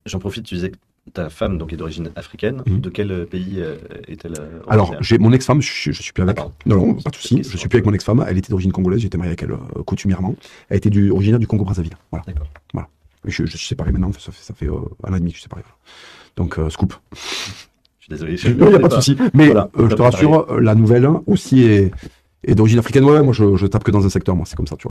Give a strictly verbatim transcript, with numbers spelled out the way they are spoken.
J'en profite, tu disais que ta femme donc, est d'origine africaine. Mhm. De quel pays euh, est-elle euh, Alors, originaire j'ai mon ex-femme, je, je suis plus avec. Ah, pardon. Non, non, pas de souci. Question. Je suis plus avec mon ex-femme. Elle était d'origine congolaise. J'étais marié avec elle euh, coutumièrement. Elle était du, originaire du Congo-Brazzaville. Voilà. D'accord. Voilà. Je, je suis séparé maintenant. Ça fait, ça fait euh, un an et demi que je suis séparé. Donc, euh, scoop. Je suis désolé. Je Il n'y a pas de souci. Mais Voilà, euh, je te rassure, la nouvelle aussi est, est d'origine africaine. Ouais, moi, je, je tape que dans un secteur. Moi, c'est comme ça, tu vois.